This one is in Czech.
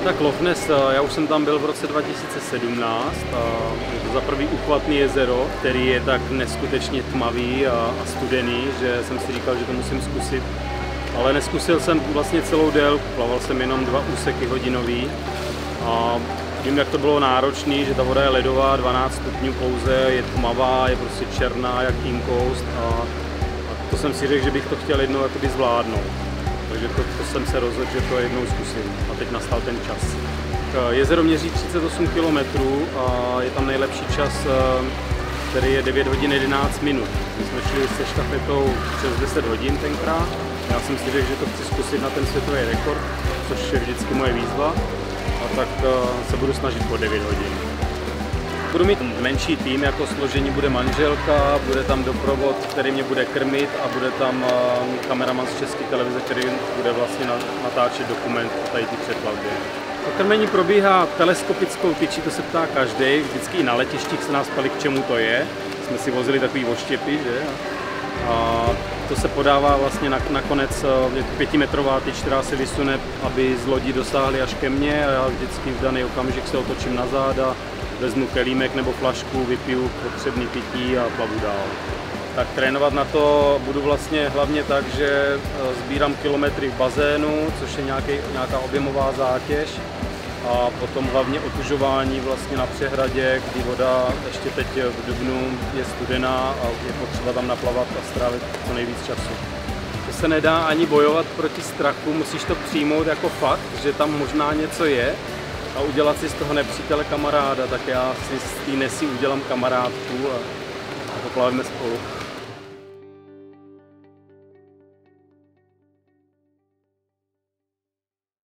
Tak Loch Ness, já už jsem tam byl v roce 2017. Je to za prvý uchvatné jezero, který je tak neskutečně tmavý a studený, že jsem si říkal, že to musím zkusit. Ale neskusil jsem vlastně celou délku, plaval jsem jenom 2 úseky hodinový. A vím, jak to bylo náročné, že ta voda je ledová, 12 stupňů pouze, je tmavá, je prostě černá jak inkoust. A to jsem si řekl, že bych to chtěl jednou jakoby zvládnout. Takže to jsem se rozhodl, že to jednou zkusím. A teď nastal ten čas. Jezero měří 38 km a je tam nejlepší čas, který je 9 hodin 11 minut. My jsme šli se štafetou přes 10 hodin tenkrát. Já jsem si řekl, že to chci zkusit na ten světový rekord, což je vždycky moje výzva. A tak se budu snažit po 9 hodin. Budu mít menší tým, jako složení bude manželka, bude tam doprovod, který mě bude krmit a bude tam kameraman z České televize, který bude vlastně natáčet dokument o tady ty přeplavbě. To krmení probíhá teleskopickou tyčí, to se ptá každý, vždycky i na letištích se nás ptali, k čemu to je. Jsme si vozili takový oštěpy, že? A to se podává vlastně nakonec 5metrová tyč, která se vysune, aby z lodi dosáhly až ke mně a já vždycky v daný okamžik se otočím na záda, vezmu kelímek nebo flašku, vypiju potřebný pití a plavu dál. Tak trénovat na to budu vlastně hlavně tak, že sbírám kilometry v bazénu, což je nějaká objemová zátěž. A potom hlavně otužování vlastně na přehradě, kdy voda ještě teď v dubnu je studená a je potřeba tam naplavat a strávit co nejvíc času. To se nedá ani bojovat proti strachu, musíš to přijmout jako fakt, že tam možná něco je a udělat si z toho nepřítele kamaráda, tak já si z té Nessy udělám kamarádku a poplavíme spolu.